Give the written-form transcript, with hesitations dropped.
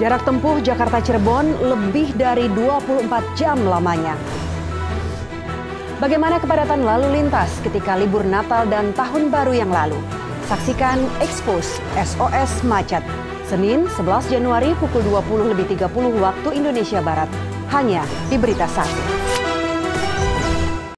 Jarak tempuh Jakarta-Cirebon lebih dari 24 jam lamanya. Bagaimana kepadatan lalu lintas ketika libur Natal dan Tahun Baru yang lalu? Saksikan Expose SOS Macet, Senin 11 Januari pukul 20.30 waktu Indonesia Barat, hanya di Berita 1.